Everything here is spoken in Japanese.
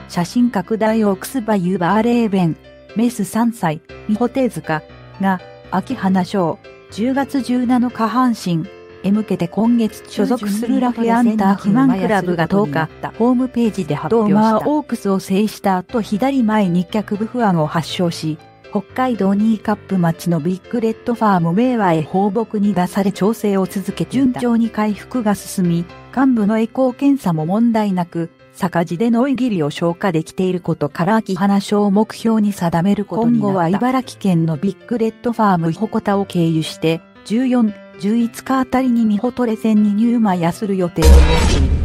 写真拡大オークスバユーバーレーベン、メス3歳、美穂手塚が、秋花賞、10月17日阪神へ向けて今月所属するラフェアンターフマンクラブが10日、ホームページで発表した。ドーマーオークスを制した後左前に脚部不安を発症し、北海道2位カップマッチのビッグレッドファーム明和へ放牧に出され調整を続け順調に回復が進み、患部のエコー検査も問題なく、逆地でのいぎりを消化できていることから秋花賞を目標に定めることになった。今後は茨城県のビッグレッドファーム鉾田を経由して、14、11日あたりに美穂トレ戦に入馬やする予定を持っている。